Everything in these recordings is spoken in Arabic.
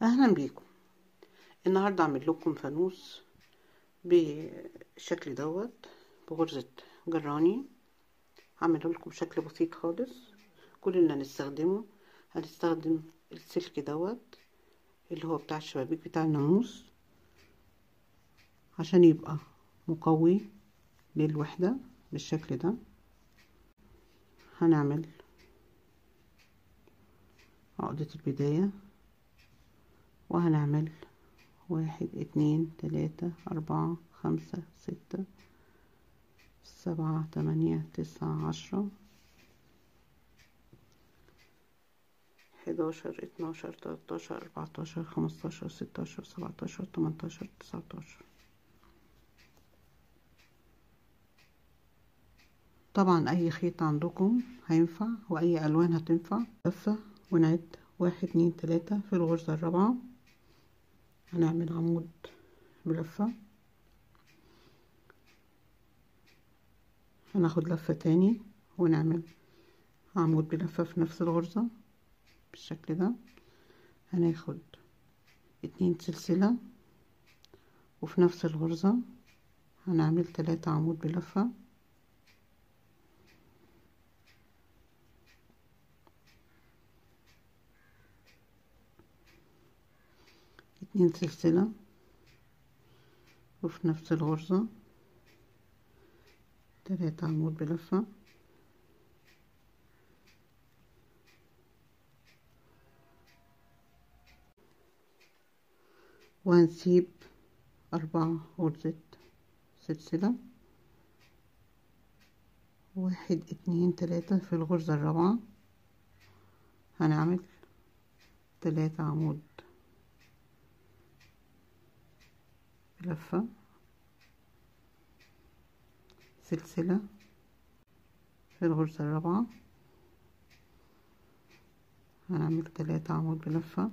اهلا بيكم. النهارده اعمل لكم فانوس بالشكل دوت بغرزة جراني. هعمله لكم بشكل بسيط خالص. كل اللي هنستخدم السلك دوت اللي هو بتاع الشبابيك بتاع الناموس عشان يبقى مقوي للوحدة بالشكل ده. هنعمل عقدة البداية وهنعمل 1 2 3 4 5 6 7 8 9 10 11 12 13 14 15 16 17 18 19. طبعا اي خيط عندكم هينفع واي الوان هتنفع. لفة ونعد 1 2 3 في الغرزة الرابعة هنعمل عمود بلفة، هناخد لفة تاني ونعمل عمود بلفة في نفس الغرزة بالشكل ده. هناخد 2 سلسلة وفي نفس الغرزة هنعمل 3 عمود بلفة، 2 سلسلة وفي نفس الغرزة 3 عمود بلفة، وهنسيب 4 غرزة سلسلة 1 2 3 في الغرزة الرابعة هنعمل 3 عمود بلفة، سلسلة في الغرزة الرابعة هنعمل 3 عمود بلفة،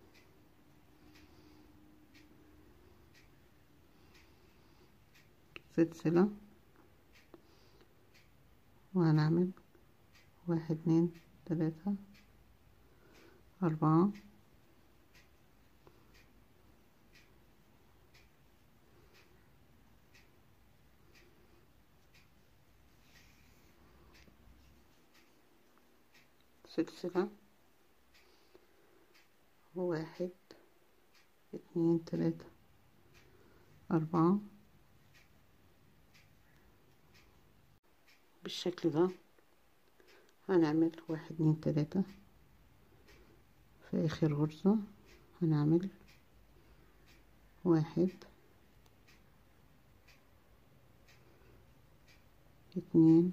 سلسلة وهنعمل 1 2 3 4 سلسلة 1 2 3 4 بالشكل ده. هنعمل 1 2 3 في اخر غرزة هنعمل 1 2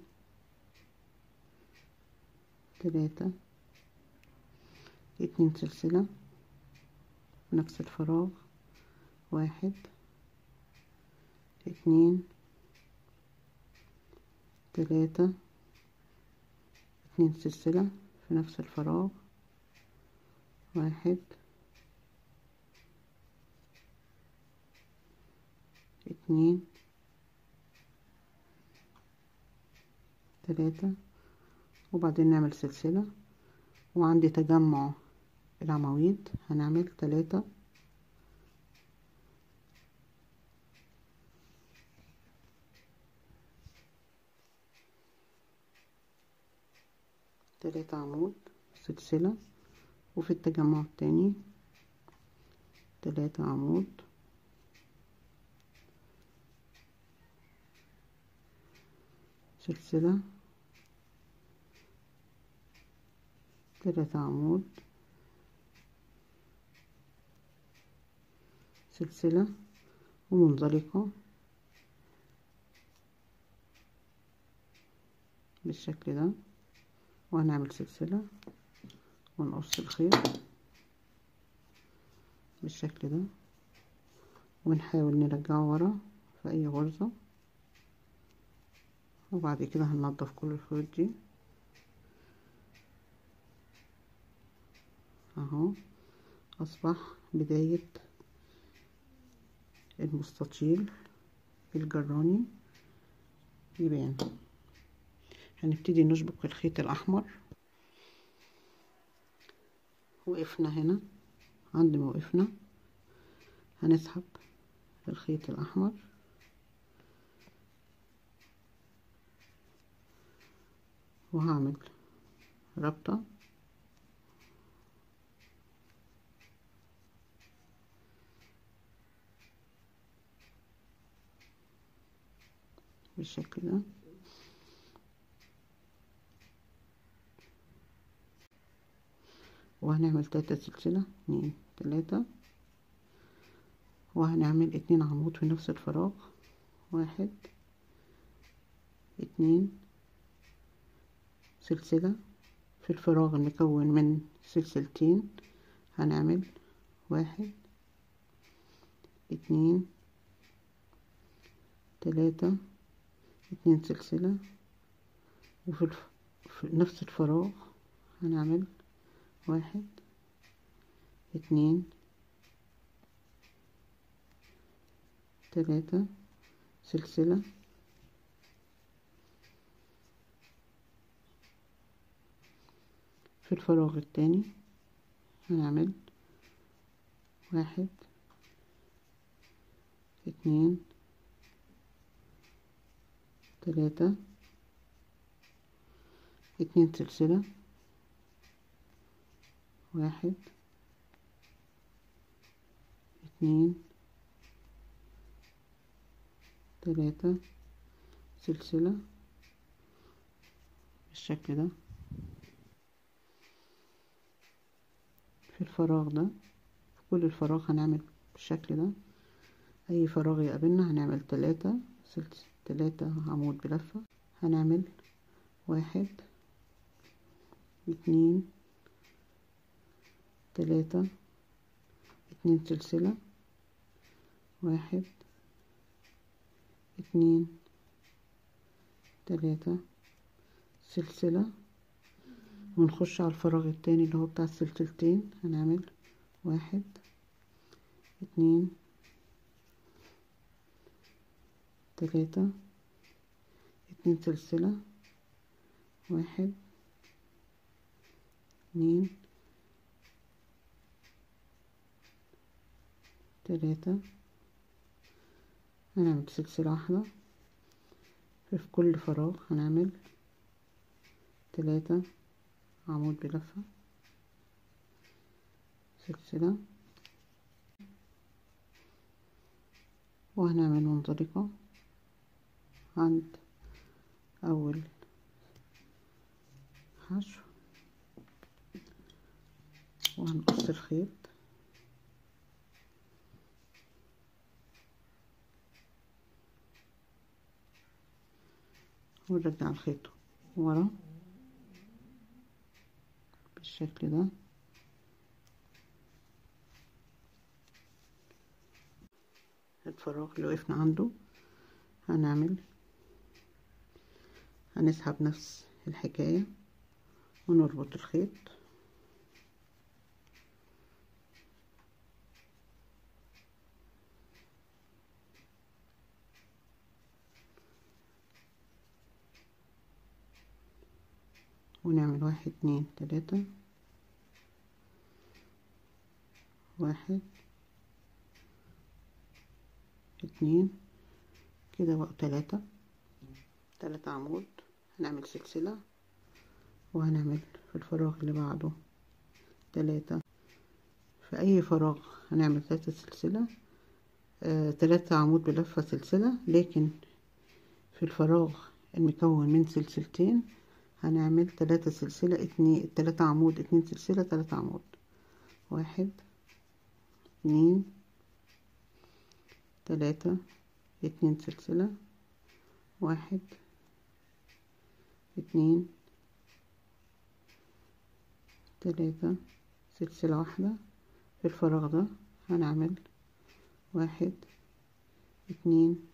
3 2 سلسلة في نفس الفراغ 1 2 3 2 سلسلة في نفس الفراغ 1 2 3 وبعدين نعمل سلسلة. وعندي تجمع العواميد هنعمل 3 عمود سلسلة، وفي التجمع التاني 3 عمود سلسلة 3 عمود سلسلة ومنزلقة بالشكل ده، وهنعمل سلسلة ونقص الخيط بالشكل ده ونحاول نرجعه ورا في اي غرزة. وبعد كده هننضف كل الخيوط دي اهو. اصبح بداية المستطيل الجراني يبان. هنبتدي نشبك الخيط الاحمر. وقفنا هنا عند موقفنا هنسحب الخيط الأحمر وهعمل ربطة بالشكل ده، وهنعمل 3 سلسلة، 2 3، وهنعمل 2 عمود في نفس الفراغ، 1 2 سلسلة في الفراغ المكون من سلسلتين، هنعمل 1 2 3 2 سلسلة، وفي في نفس الفراغ هنعمل 1 2 3 سلسلة، في الفراغ التاني هنعمل 1 2 3 2 سلسلة، 1 2 3 سلسلة بالشكل ده. في الفراغ ده، في كل الفراغ هنعمل بالشكل ده، اي فراغ يقابلنا هنعمل 3 سلسلة، 3 عمود بلفة، هنعمل 1 2 3 2 سلسلة، 1 2 3 سلسلة، ونخش على الفراغ التاني اللي هو بتاع السلسلتين، هنعمل 1 2 3 2 سلسلة، 1 2 3، هنعمل سلسلة واحدة، في كل فراغ هنعمل 3 عمود بلفة، سلسلة، وهنعمل منزلقة عند أول حشو، وهنقص الخيط ونرجع الخيط ورا بالشكل ده. الفراغ اللي وقفنا عنده هنسحب نفس الحكاية ونربط الخيط، ونعمل 1 2 3، 1 2 كده بقى 3 عمود، هنعمل سلسلة، وهنعمل في الفراغ اللي بعده 3، في أي فراغ هنعمل 3 سلسلة، 3 عمود بلفة سلسلة، لكن في الفراغ المكون من سلسلتين هنعمل 3 سلسلة، 3 عمود 2 سلسلة، 3 عمود، 1 2 3 2 سلسلة، 1 2 3 سلسلة واحدة، في الفراغ ده هنعمل 1 2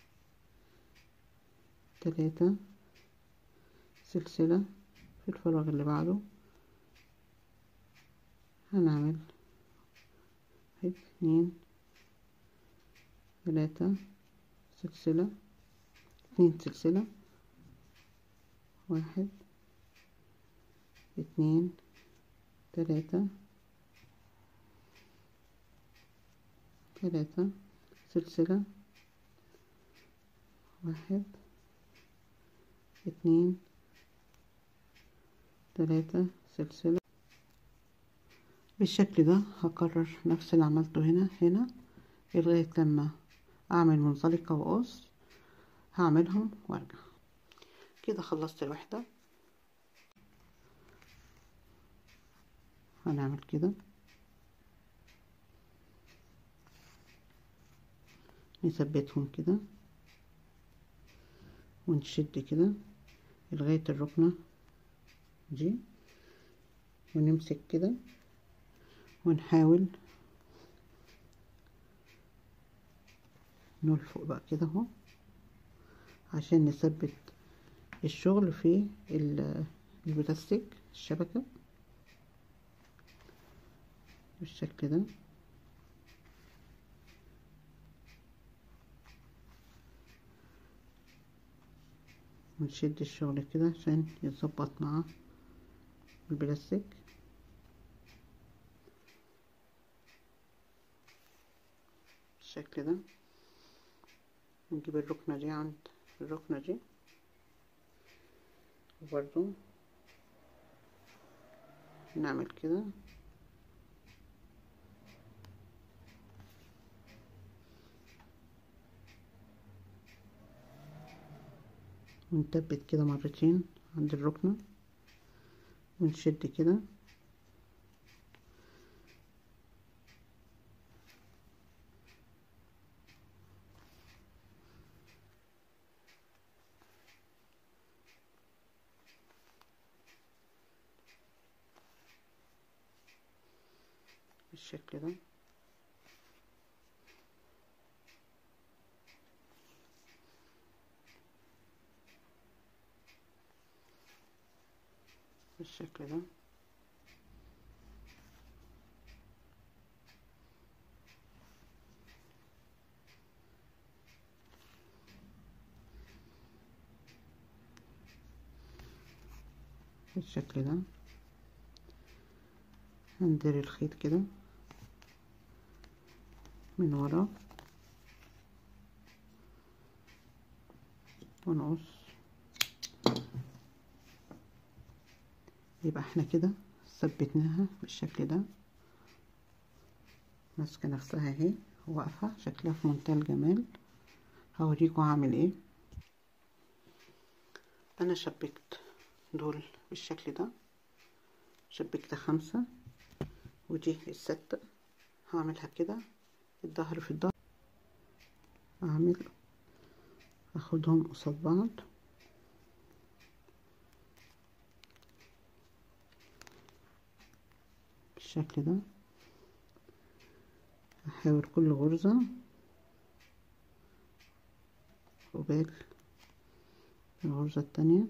3 سلسلة، في الفراغ اللي بعده هنعمل 1 2 3 سلسلة، 2 سلسلة، 1 2 3 3 سلسلة، 1 2 3 سلسلة. بالشكل ده هكرر نفس اللي عملته هنا لغاية لما اعمل منزلقة وقص، هعملهم وارجع. كده خلصت الوحدة. هنعمل كده، نثبتهم كده ونشد كده لغاية الركنة دي، ونمسك كده ونحاول نلفق بقى كده اهو عشان نثبت الشغل في البلاستيك الشبكة بالشكل ده. ونشد الشغل كده عشان يتظبط مع البلاستيك بالشكل ده. نجيب الركنة دي عند الركنة دي، وبرضو نعمل كده ونثبت كده مرتين عند الركنة ونشد كده بالشكل ده. بالشكل ده بالشكل ده. هندير الخيط كده من ورا ونقص، يبقى احنا كده ثبتناها بالشكل ده، ماسكه نفسها اهي واقفه، شكلها في منتهى الجمال. هوريكم هعمل ايه. انا شبكت دول بالشكل ده، شبكت 5 ودي الستة. هعملها كده الظهر في الظهر، اخدهم قصاد بعض بالشكل ده. احاول كل غرزة قبال الغرزة التانية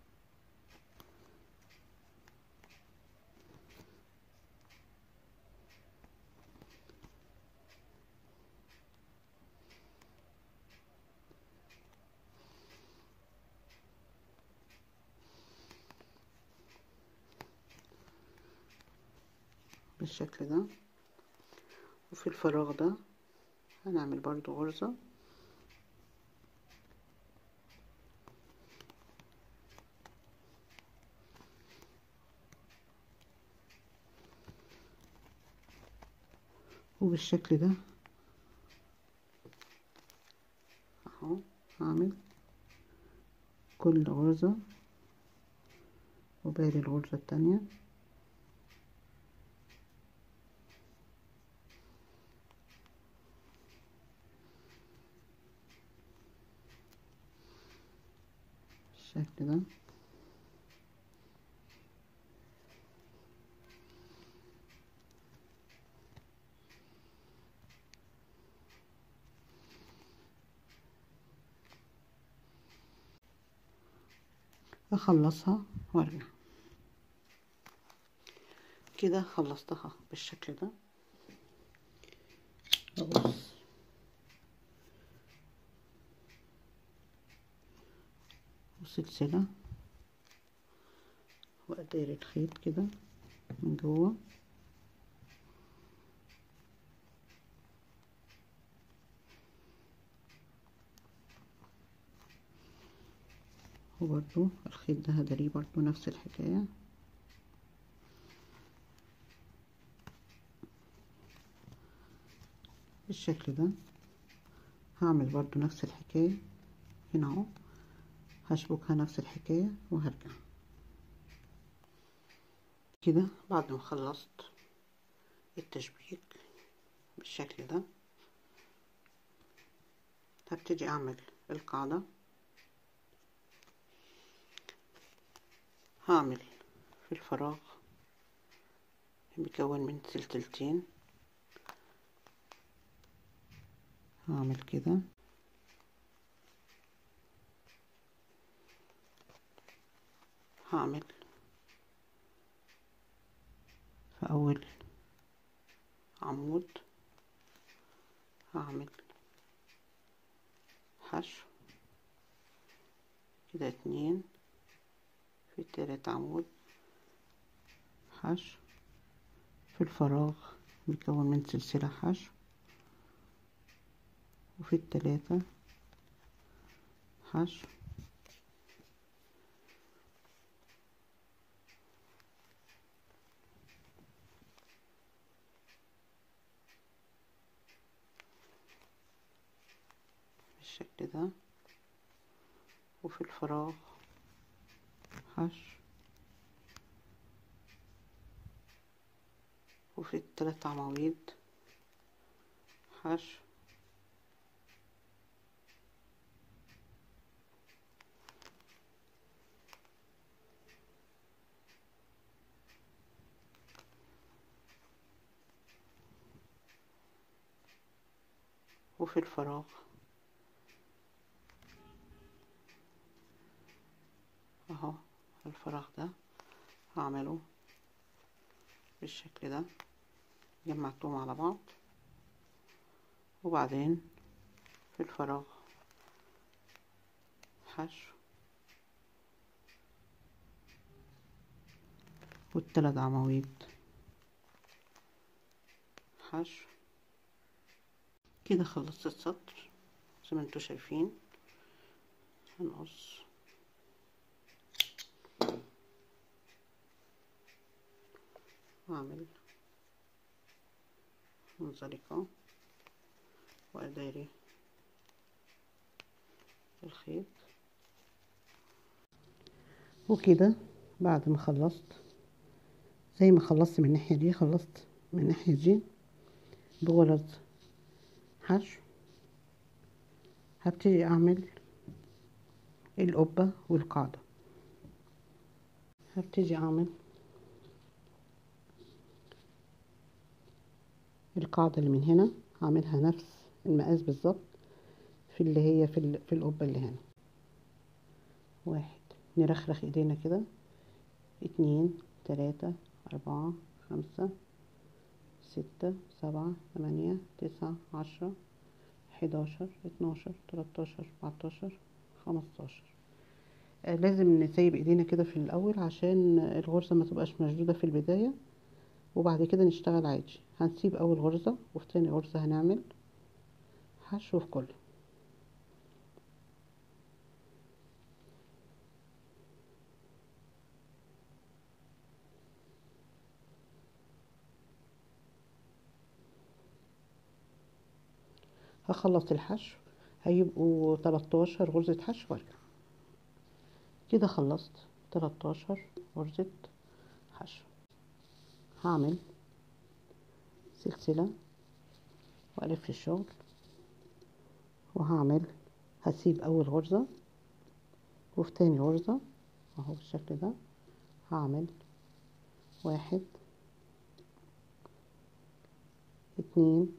بالشكل ده. وفي الفراغ ده هنعمل برضو غرزة وبالشكل ده اهو. هعمل كل غرزة قبال الغرزة التانية بالشكل ده. اخلصها وارجع. كده خلصتها بالشكل ده. اقص وسلسلة وادير الخيط كده من جوه وبرضو الخيط ده هداريه برضو نفس الحكاية. بالشكل ده هعمل برضو نفس الحكاية هنا اهو، هشبكها نفس الحكاية وهرجع كده. بعد ما خلصت التشبيك بالشكل ده هبتدي اعمل القاعدة. هعمل في الفراغ مكون من سلسلتين، هعمل كده هعمل في اول عمود هعمل حشو كده 2 في التالت عمود حشو في الفراغ مكون من سلسلة حشو، وفي التلاتة حشو، بالشكل ده، وفي الفراغ حشو، وفي التلات عواميد حشو، وفي الفراغ اهو. الفراغ ده هعمله بالشكل ده، جمعتهم على بعض، وبعدين في الفراغ حشو، والتلات عواميد حشو. كده خلصت السطر زي ما انتوا شايفين. هنقص واعمل منزلقة واداري الخيط. وكده بعد ما خلصت زي ما خلصت من الناحية دي خلصت من الناحية دي بغرز حشو. هبتدي اعمل القبة والقاعدة. هبتدي اعمل القاعدة اللي من هنا، هعملها نفس المقاس بالظبط في اللي هي في القبة اللي هنا. 1 نرخرخ ايدينا كده، 2 3 4 5 6 7 8 9 10 11 12 13 14 15. لازم نسيب ايدينا كده في الاول عشان الغرزة ما تبقاش مشدودة في البداية، وبعد كده نشتغل عادي. هنسيب اول غرزة، وفي تاني غرزة هنعمل حشو في كله. هخلص الحشو هيبقوا 13 غرزة حشو وارجع. كده خلصت 13 غرزة حشو. هعمل سلسلة والف الشغل، وهعمل هسيب اول غرزة، وفي تاني غرزة اهو بالشكل ده هعمل 1 2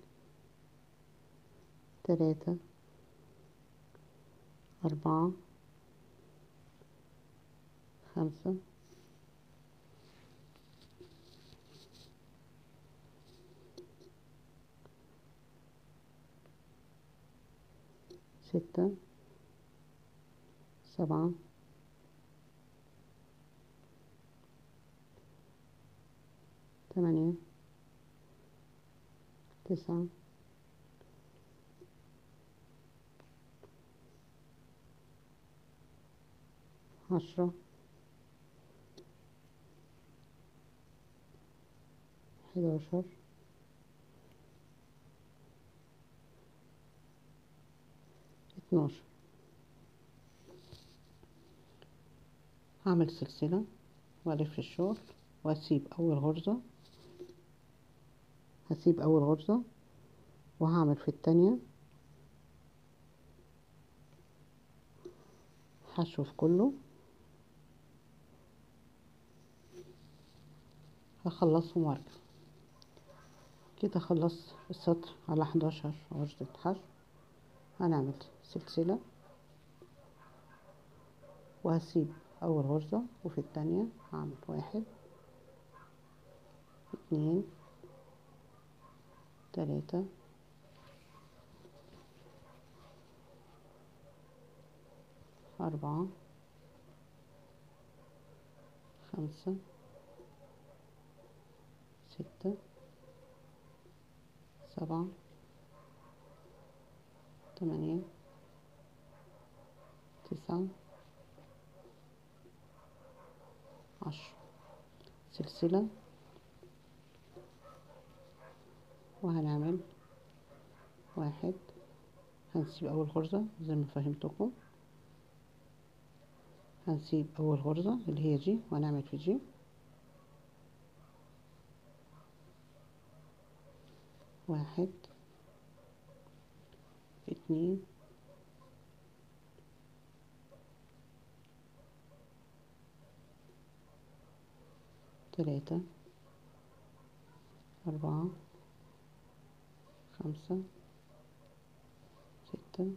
3 4 5 6 7 8 9 10 10 11 12. هعمل سلسلة والف الشغل واسيب اول غرزة، هسيب اول غرزة وهعمل في التانية حشو في كله، هخلصهم وارجع. كده خلصت السطر على 11 غرزة حشو. هنعمل سلسلة وهسيب اول غرزة وفي التانية هعمل 1 2 3 4 5 6 7 8 9 10. سلسلة وهنعمل 1، هنسيب اول غرزة زي ما فهمتكم، هنسيب اول غرزة اللي هي جي وهنعمل في جي 1 2 3 4 5 6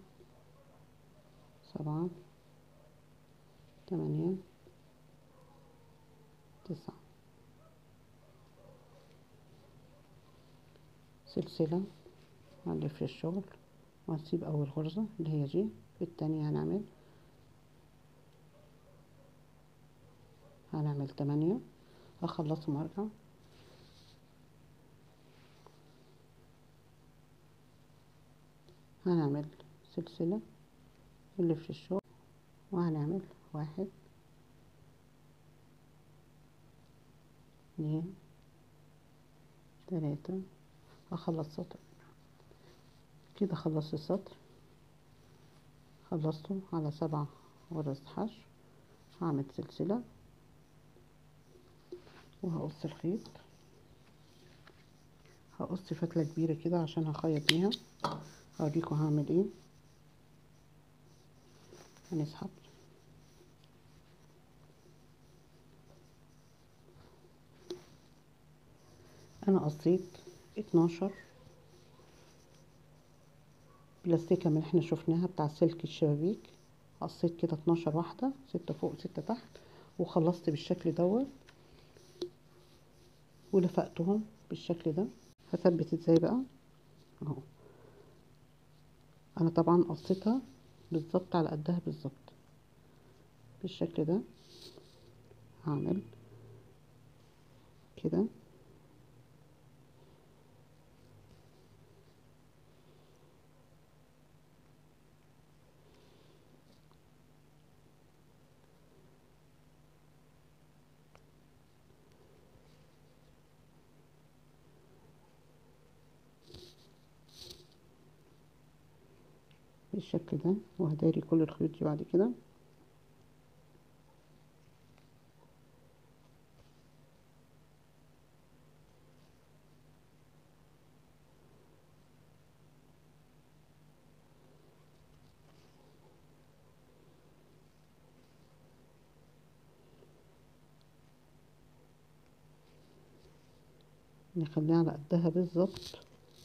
7 8 9. سلسلة هنلف الشغل وهنسيب اول غرزة اللي هي جي، في التانية هنعمل 8. هخلصهم وارجع. هنعمل سلسلة نلف الشغل وهنعمل 1 2 3. هخلص سطر. كده خلصت السطر، خلصته على 7 غرز حشو. هعمل سلسلة وهقص الخيط، هقص فتلة كبيرة كده عشان هخيط بيها. هوريكم هعمل ايه. هنسحب انا قصيت 12 بلاستيكة من اللي احنا شفناها بتاع سلك الشبابيك. قصيت كده 12 واحدة، 6 فوق 6 تحت، وخلصت بالشكل دوت ولفقتهم بالشكل ده. هثبت ازاي بقى اهو. انا طبعا قصيتها بالظبط على قدها بالظبط بالشكل ده. هعمل كده بالشكل ده، وهداري كل الخيوط دي بعد كده. نخليها على قدها بالظبط،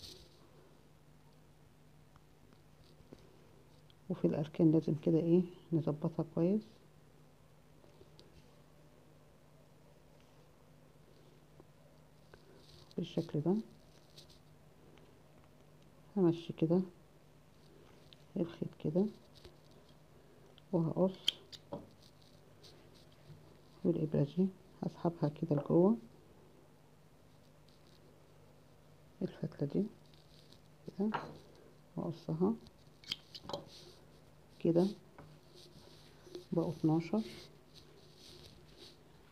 وفي الاركان لازم كده ايه نظبطها كويس بالشكل ده. همشي كده الخيط كده وهقص، والابره دي هسحبها كده لجوه الفتله دي كده واقصها كده. بقوا 12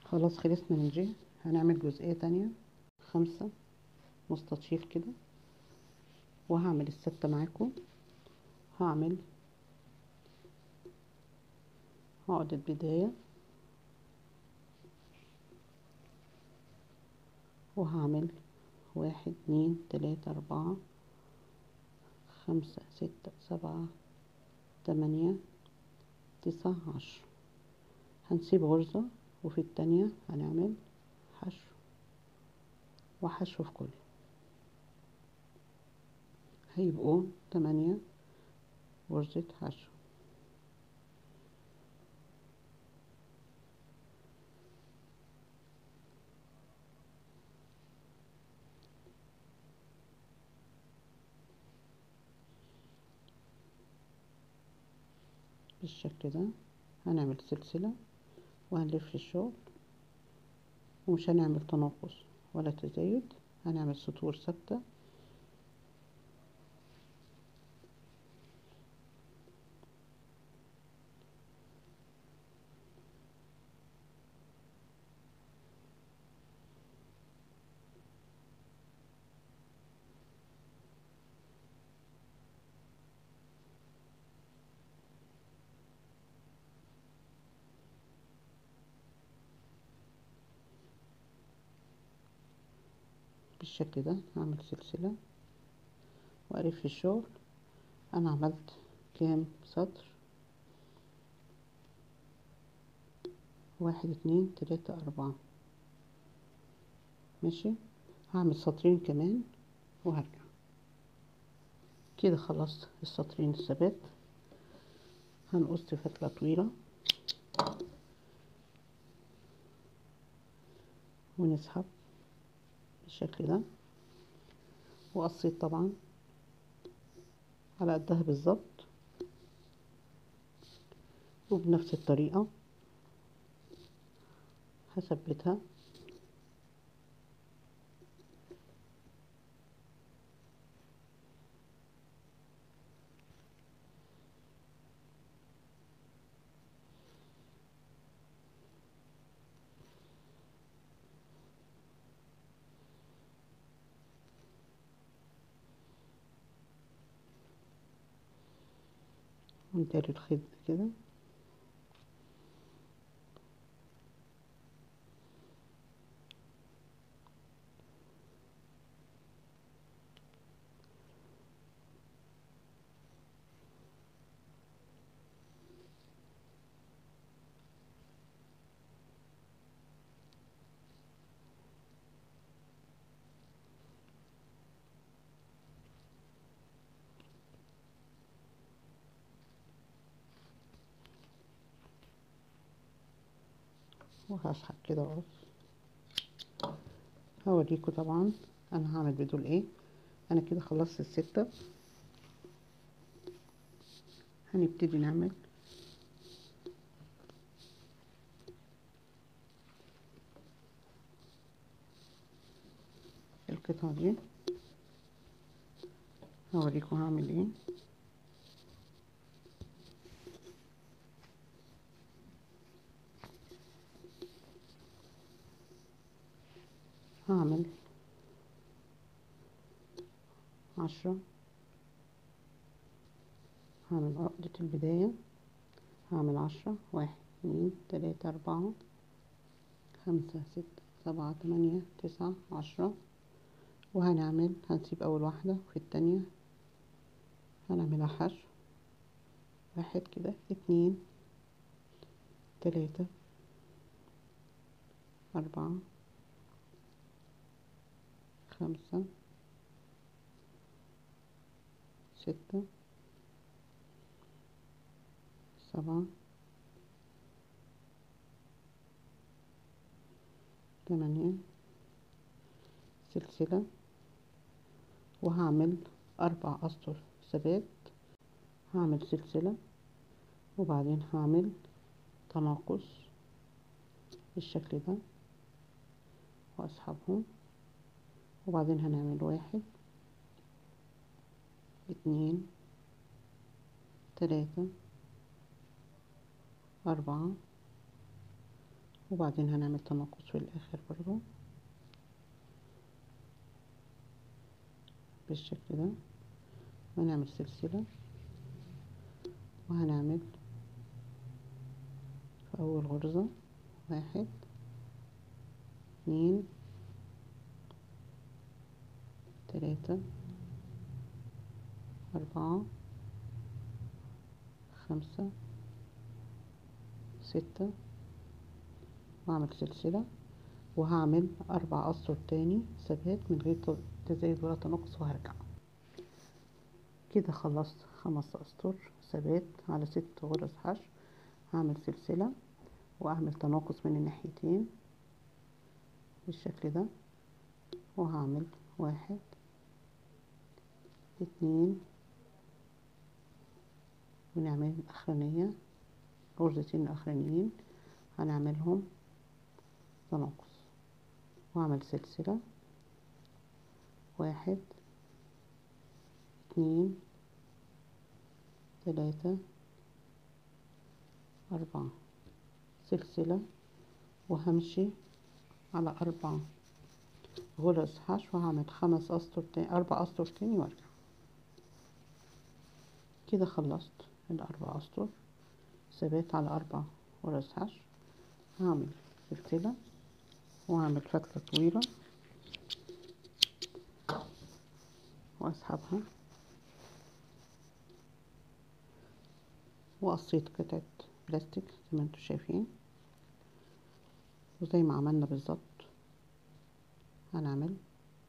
خلاص خلصنا من دي. هنعمل جزئية تانية 5 مستطيل كده، وهعمل الستة معاكم. هعمل عقدة بداية، وهعمل 1 2 3 4 5 6 7 8 9 10. هنسيب غرزة، وفي التانية هنعمل حشو وحشو في كل، هيبقوا 8 غرزة حشو. بالشكل ده هنعمل سلسلة وهنلف الشغل، ومش هنعمل تناقص ولا تزايد، هنعمل سطور ثابتة. بالشكل ده هعمل سلسلة وألف الشغل. أنا عملت كام سطر؟ 1 2 3 4. ماشي، هعمل سطرين كمان وهرجع. كده خلصت السطرين الثبات. هنقص فتلة طويلة ونسحب بالشكل ده، وقصيت طبعا على قدها بالظبط، وبنفس الطريقة هثبتها. ونداري الخيط كده. وهسحب كده واقص. هوريكم طبعا انا هعمل بدول ايه. انا كده خلصت الستة. هنبتدي نعمل القطعة دي. هوريكم هعمل ايه. هعمل 10، هعمل عقدة البداية، هعمل 10 1 2 3 4 5 6 7 8 9 10. هنسيب اول واحدة، وفي التانية هنعملها حشو. 1 كده 2 3 4 5 6 7 8. سلسلة، وهعمل 4 أسطر ثبات. هعمل سلسلة، وبعدين هعمل تناقص بالشكل ده وأسحبهم، وبعدين هنعمل 1 2 3 4 وبعدين هنعمل تناقص في الاخر برضو بالشكل ده، ونعمل سلسلة، وهنعمل في اول غرزة 1 2 3 4 5 6، واعمل سلسلة، وهعمل 4 اسطر تاني ثبات من غير تزايد ولا تناقص، وهرجع. كده خلصت 5 اسطر ثبات على 6 غرز حشو. هعمل سلسلة واعمل تناقص من الناحيتين بالشكل ده، وهعمل 1 2، ونعمل الاخرانية غرزتين الاخرانيين هنعملهم تناقص، واعمل سلسلة 1 2 3 4 سلسلة، وهمشي على 4 غرز حشو، وهعمل 5 اسطر تاني 4 اسطر تاني وارجع. كده خلصت ال4 اسطر ثبات على 4 غرز حشو. هعمل سلسلة وهعمل فتلة طويلة واسحبها، وقصيت قطعة بلاستيك زي ما انتوا شايفين، وزي ما عملنا بالظبط هنعمل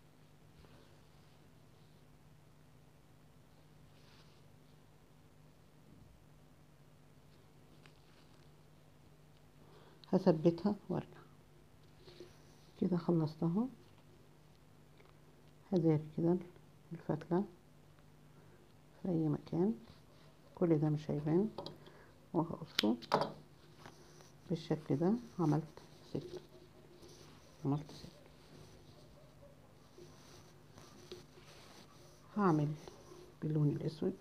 هثبتها وارجع. كده خلصتها، هداري كده الفتلة في اي مكان، كل ده مش هيبان، وهقصه بالشكل ده. عملت 6 عملت 6. هعمل باللون الاسود،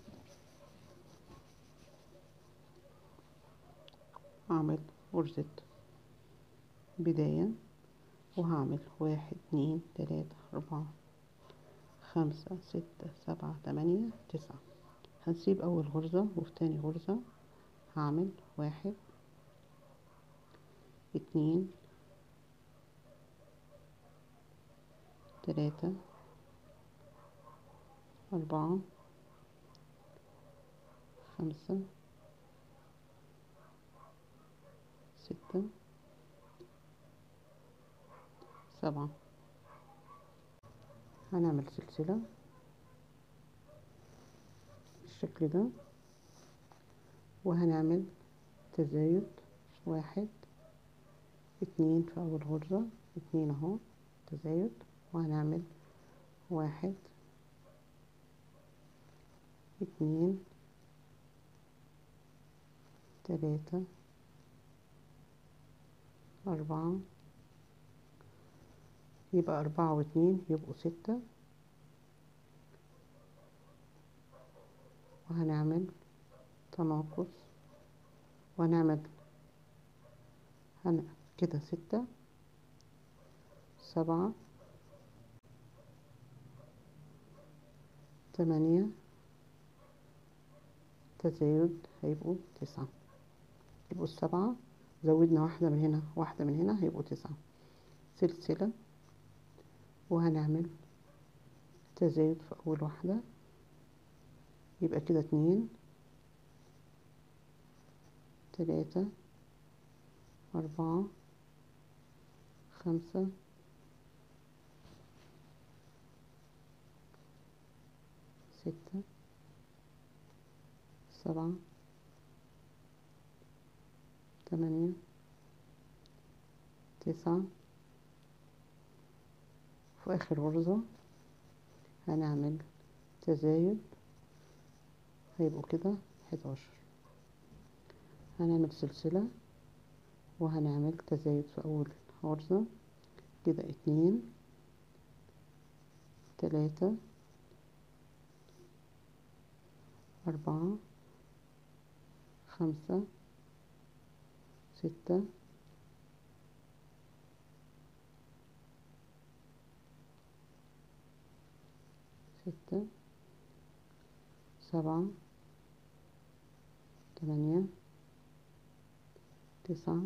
هعمل غرزة بداية، وهعمل 1 2 3 4 5 6 7 8 9. هنسيب اول غرزة، وفي تاني غرزة هعمل 1 2 3 4 5 6 7. هنعمل سلسلة بالشكل ده، وهنعمل تزايد 1 2 في اول غرزة 2 اهو تزايد، وهنعمل 1 2 3 4، يبقى 4 و2 يبقوا 6، وهنعمل تناقص، وهنعمل كده 6 7 8 تزايد هيبقوا 9، يبقوا 7 زودنا واحدة من هنا واحدة من هنا هيبقوا 9. سلسلة، وهنعمل تزايد في اول واحدة، يبقى كده 2 3 4 5 6 7 8 9. في اخر غرزة هنعمل تزايد هيبقوا كده 11. هنعمل سلسلة، وهنعمل تزايد في اول غرزة، كده 2 3 4 5 6 6 7 8 9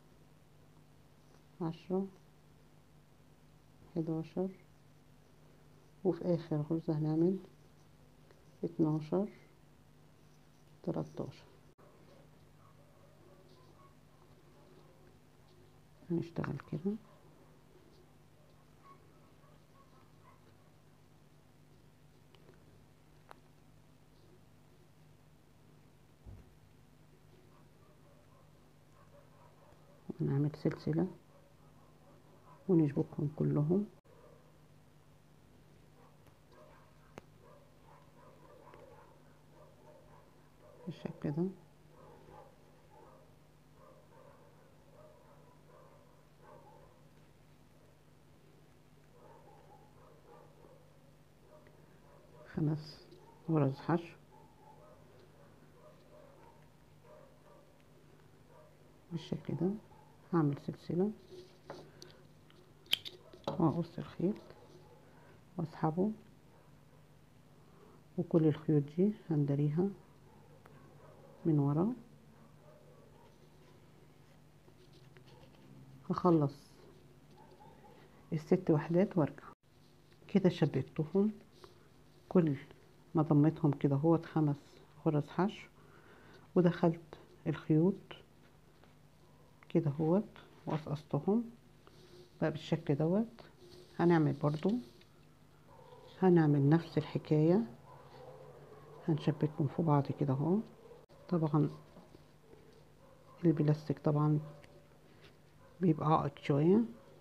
10 11. وفي اخر غرزة هنعمل 12 13. هنشتغل كده ونعمل سلسلة ونشبكهم كلهم بالشكل ده. خمس غرز حشو بالشكل ده. هعمل سلسلة واقص الخيط واسحبه، وكل الخيوط دي هندريها من ورا. هخلص الست وحدات وارجع. كده شبكتهم، كل ما ضمتهم كده هو 5 غرز حشو، ودخلت الخيوط كده هوت وقصقصتهم بقى بالشكل دوت. هنعمل برضو هنعمل نفس الحكاية، هنشبكهم في بعض كده اهو. طبعا البلاستيك طبعا بيبقى عقد شوية.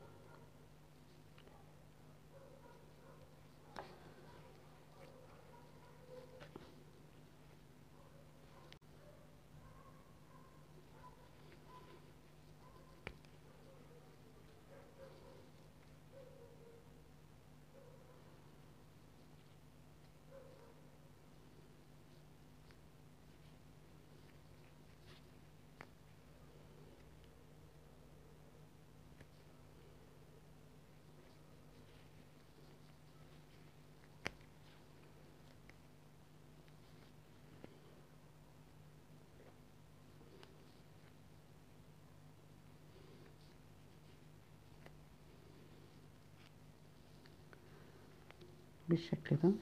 بالشكل ده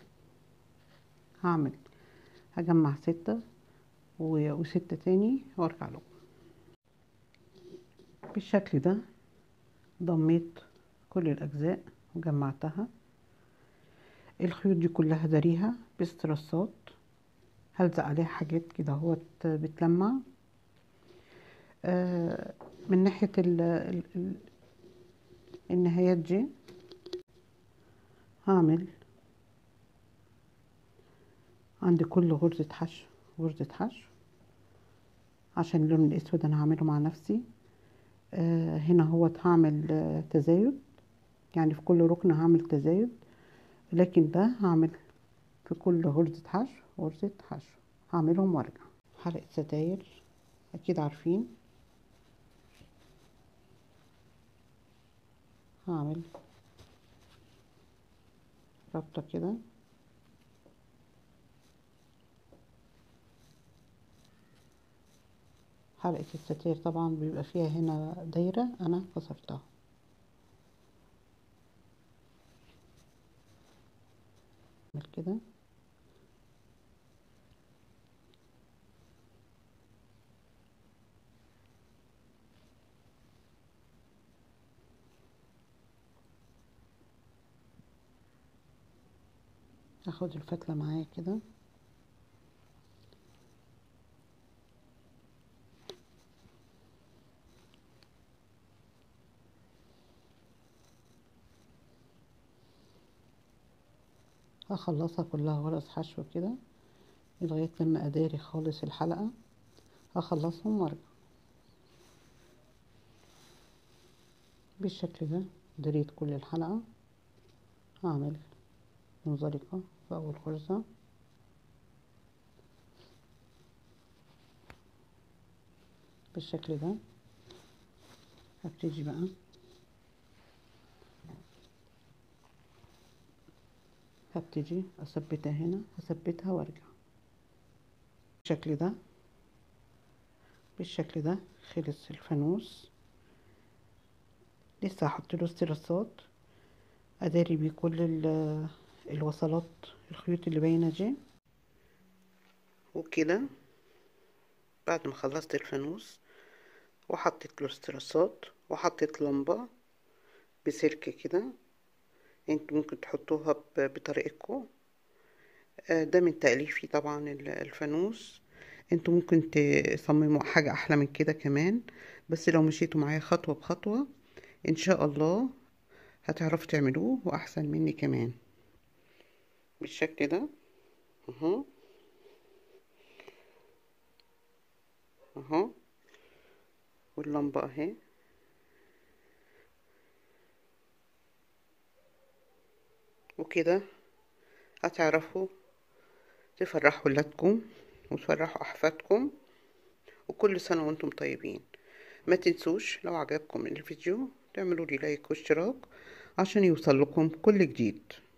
هجمع 6 وستة تاني وارجع لكم. بالشكل ده ضميت كل الاجزاء وجمعتها. الخيوط دي كلها داريها باسترسات، هلزق عليها حاجات كده اهوت بتلمع. من ناحية النهايات دي هعمل عند كل غرزة حشو غرزة حشو، عشان اللون الاسود انا هعمله مع نفسي. هنا هوت هعمل تزايد، يعني في كل ركن هعمل تزايد، لكن ده هعمل في كل غرزة حشو غرزة حشو. هعملهم وارجع. حلقة ستاير اكيد عارفين. هعمل ربطة كده حلقة الستاير طبعا بيبقى فيها هنا دايرة انا كسرتها. اعمل كده هاخد الفتلة معايا كده هخلصها كلها غرز حشو كده لغاية لما اداري خالص الحلقة. هخلصهم وارجع. بالشكل ده دريت كل الحلقة. هعمل منزلقة في اول غرزة بالشكل ده. هبتدي بقى هبتدي اثبتها هنا، هثبتها وارجع بالشكل ده. بالشكل ده خلص الفانوس. لسه هحط له استرسات اداري بيه كل الوصلات، الخيوط اللي باينه دي. وكده بعد ما خلصت الفانوس وحطيت له استرسات وحطيت لمبه بسلك كده، انتوا ممكن تحطوها بطريقتكم. ده من تأليفي طبعا الفانوس. انتوا ممكن تصمموا حاجة احلى من كده كمان، بس لو مشيتوا معايا خطوة بخطوة ان شاء الله هتعرفوا تعملوه واحسن مني كمان. بالشكل ده اهو اهو، واللمبة اهي. وكده هتعرفوا تفرحوا ولادكم وتفرحوا احفادكم، وكل سنة وانتم طيبين. ما تنسوش لو عجبكم الفيديو تعملوا لي لايك واشتراك عشان يوصل لكم كل جديد.